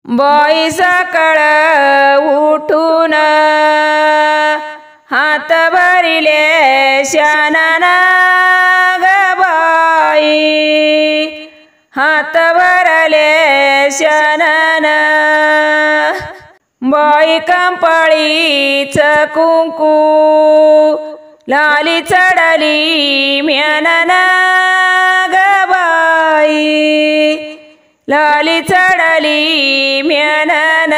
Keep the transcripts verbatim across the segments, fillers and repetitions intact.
बाई सकाळ उठून हात भरिले शानाना ग बाई, हात भरले शानाना बाई कंपाळीच कुंकू लाली चढली म्यानाना ग बाई, लाली चढली म्यानान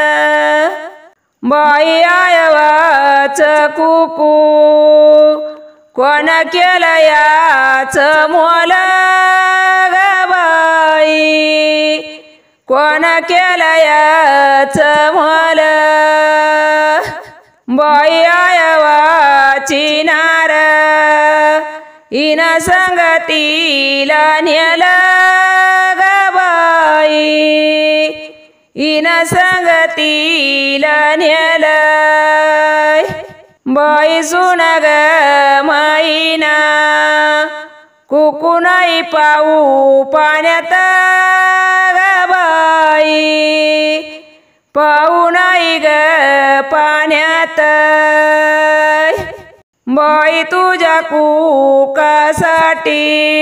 बाई आयवाच कुकू कोण केलं याच मोल ग बाई, कोण केलं याच मोल बाई आयवाची नार इन संगतीला नेलं ग बाई, इन संगतीला नेलं बाई सुन ग माईना कुकू नाही पाऊ पाण्यात ग बाई, पाऊ नाही ग पाण्यात बाई तुझ्या कुकासाठी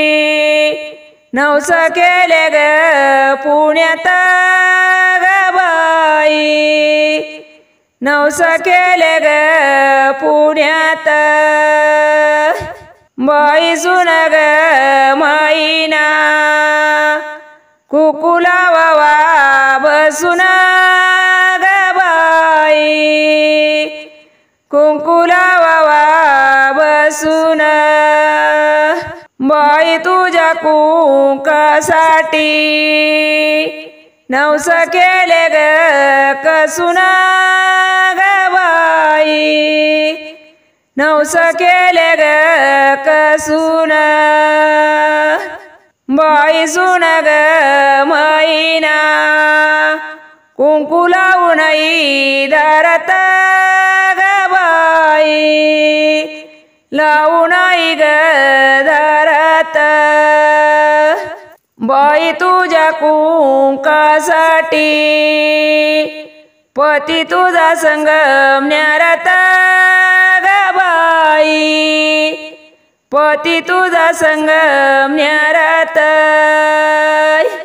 नवस केले ग पुण्यात ग बाई, नवस केले ग पुण्यात बाई सुन ग माईना कुकू लावावा बसून ग बाई, कुंकू लावावा बसून बाई तुझ्या कुंकासाठी नवस केले ग कसून ग बाई, नवस केले ग कसून बाई सुन ग माईना कुंकू लावून दारात ग बाई, लावून ग दारात बाई तुझ्या कुंकासाठी पती तुझा संगमण्यारात ग बाई, पती तुझा संगमण्यारात